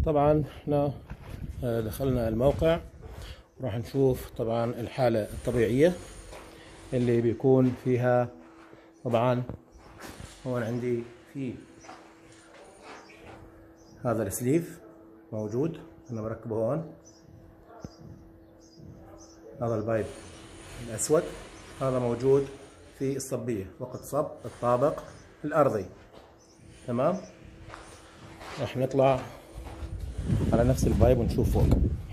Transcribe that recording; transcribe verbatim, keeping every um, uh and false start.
طبعا احنا دخلنا الموقع، راح نشوف طبعا الحالة الطبيعية اللي بيكون فيها. طبعا هون عندي في هذا السليف موجود، انا بركبه هون. هذا البايب الاسود هذا موجود في الصبية وقت صب الطابق الارضي. تمام، راح نطلع على نفس البايب ونشوف فوق.